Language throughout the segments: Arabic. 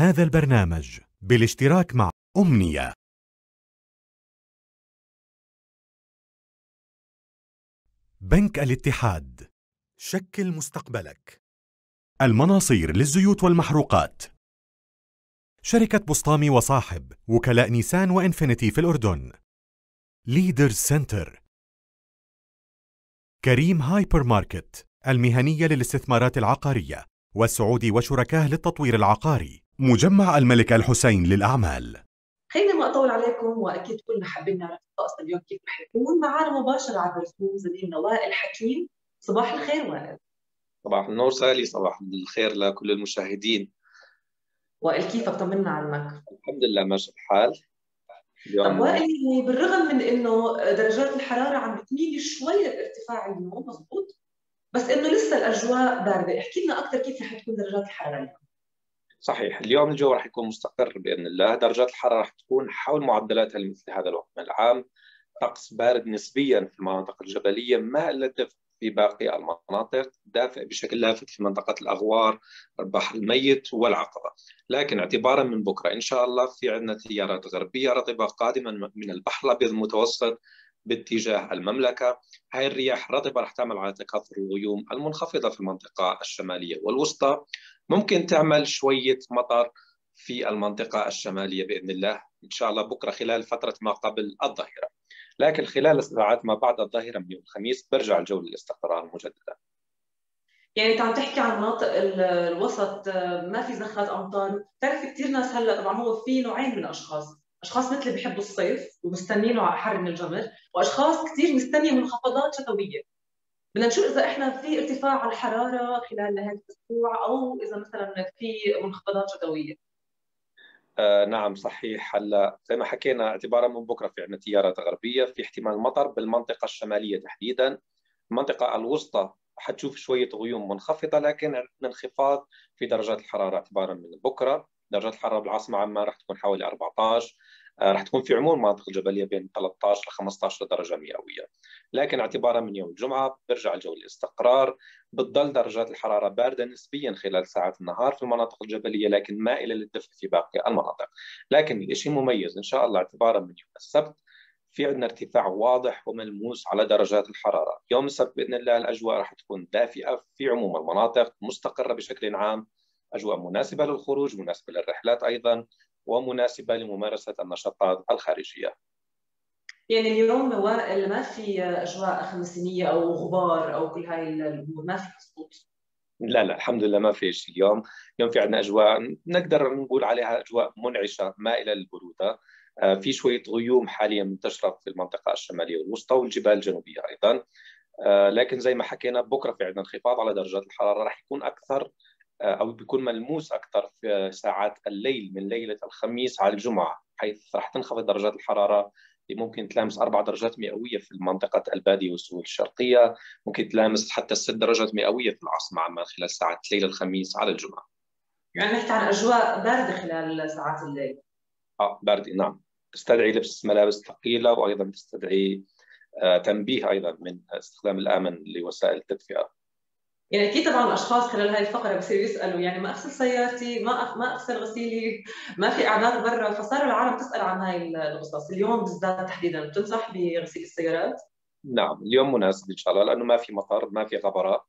هذا البرنامج بالاشتراك مع أمنية. بنك الاتحاد، شكل مستقبلك. المناصير للزيوت والمحروقات. شركة بسطامي وصاحب، وكلاء نيسان وإنفينيتي في الأردن. ليدرز سنتر. كريم هايبر ماركت، المهنية للاستثمارات العقارية، والسعودي وشركاه للتطوير العقاري. مجمع الملك الحسين للأعمال. خلينا ما أطول عليكم، وأكيد كلنا حابين نعرف طقس اليوم كيف رح يكون. معنا مباشرة عبر الزوم زميلنا وائل حكيم. صباح الخير وائل. صباح النور سالي، صباح الخير لكل المشاهدين. وائل كيفك؟ طمنا عنك. الحمد لله ماشي الحال. طب وائل، يعني بالرغم من إنه درجات الحرارة عم بتميل شوي للارتفاع اليوم، مزبوط، بس إنه لسه الأجواء باردة. احكي لنا أكثر كيف رح تكون درجات الحرارة اليوم؟ صحيح، اليوم الجو راح يكون مستقر بإذن الله. درجات الحرارة راح تكون حول معدلاتها لمثل هذا الوقت من العام. طقس بارد نسبيا في المناطق الجبلية، ما إلا الدفء في باقي المناطق، دافئ بشكل لافت في منطقة الأغوار، البحر الميت والعقبة. لكن اعتبارا من بكرة إن شاء الله في عندنا تيارات غربية رطبة قادمة من البحر الأبيض المتوسط باتجاه المملكة. هاي الرياح الرطبة راح تعمل على تكاثر الغيوم المنخفضة في المنطقة الشمالية والوسطى، ممكن تعمل شوية مطر في المنطقة الشمالية بإذن الله إن شاء الله بكرة خلال فترة ما قبل الظهيرة. لكن خلال الساعات ما بعد الظهيرة من يوم الخميس برجع الجو للاستقرار مجددا. يعني انت عم تحكي عن مناطق الوسط، ما في زخات امطار. بتعرف كثير ناس هلا، طبعا هو في نوعين من الاشخاص، اشخاص مثل بيحبوا الصيف ومستنينه على حر من الجمر، واشخاص كثير مستنيه منخفضات شتويه. بدنا نشوف اذا احنا في ارتفاع على الحراره خلال هذا الاسبوع، او اذا مثلا في منخفضات شتويه. نعم صحيح. هلا زي ما حكينا اعتبارا من بكره في عندنا تيارات غربيه، في احتمال مطر بالمنطقه الشماليه تحديدا. المنطقه الوسطى حتشوف شويه غيوم منخفضه، لكن عندنا انخفاض في درجات الحراره اعتبارا من بكره. درجات الحراره بالعاصمه عمان راح تكون حوالي 14. راح تكون في عموم المناطق الجبليه بين 13 ل 15 درجه مئويه. لكن اعتبارا من يوم الجمعه بيرجع الجو للاستقرار. بتضل درجات الحراره بارده نسبيا خلال ساعات النهار في المناطق الجبليه، لكن مائله للدفء في باقي المناطق. لكن الشيء مميز ان شاء الله اعتبارا من يوم السبت في عندنا ارتفاع واضح وملموس على درجات الحراره. يوم السبت باذن الله الاجواء راح تكون دافئه في عموم المناطق، مستقره بشكل عام، اجواء مناسبه للخروج، مناسبه للرحلات ايضا، ومناسبه لممارسه النشاطات الخارجيه. يعني اليوم وائل ما في اجواء خمسينيه او غبار او كل هاي الامور، ما في، مضبوط؟ لا الحمد لله ما في شيء اليوم. اليوم في عندنا اجواء نقدر نقول عليها اجواء منعشه مائله للبروده. في شويه غيوم حاليا منتشره في المنطقه الشماليه والوسطى والجبال الجنوبيه ايضا. لكن زي ما حكينا بكره في عندنا انخفاض على درجات الحراره، راح يكون اكثر او بيكون ملموس اكثر في ساعات الليل من ليله الخميس على الجمعه، حيث راح تنخفض درجات الحراره اللي ممكن تلامس 4 درجات مئويه في منطقه الباديه والسهول الشرقيه، ممكن تلامس حتى 6 درجات مئويه في العاصمه عمان خلال ساعات ليله الخميس على الجمعه. يعني نحكي عن اجواء بارده خلال ساعات الليل. باردة نعم، تستدعي لبس ملابس ثقيله، وايضا تستدعي تنبيه ايضا من استخدام الامن لوسائل التدفئه. يعني اكيد طبعا الاشخاص خلال هاي الفقره بصيروا يسالوا، يعني ما اغسل سيارتي، ما اغسل غسيلي، ما في اعداد برا، فصار العالم تسال عن هاي القصص. اليوم بالذات تحديدا بتنصح بغسيل السيارات؟ نعم اليوم مناسب ان شاء الله، لانه ما في مطر ما في غبرة.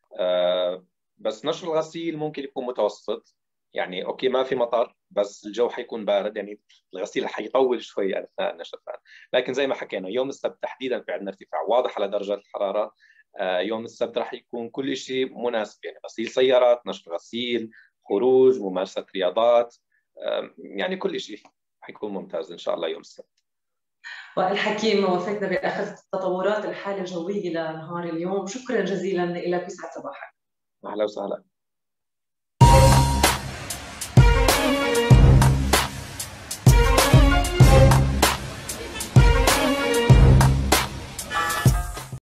بس نشر الغسيل ممكن يكون متوسط. يعني اوكي ما في مطر بس الجو حيكون بارد، يعني الغسيل حيطول شوي اثناء النشفان. لكن زي ما حكينا يوم السبت تحديدا في عندنا ارتفاع واضح على درجات الحراره. يوم السبت راح يكون كل شيء مناسب، يعني غسيل سيارات، نشر غسيل، خروج، ممارسه رياضات، يعني كل شيء حيكون ممتاز ان شاء الله يوم السبت. وائل حكيم، وفاتنا باخر تطورات الحاله الجويه لنهار اليوم. شكرا جزيلا لك، يسعد صباحك. اهلا وسهلا.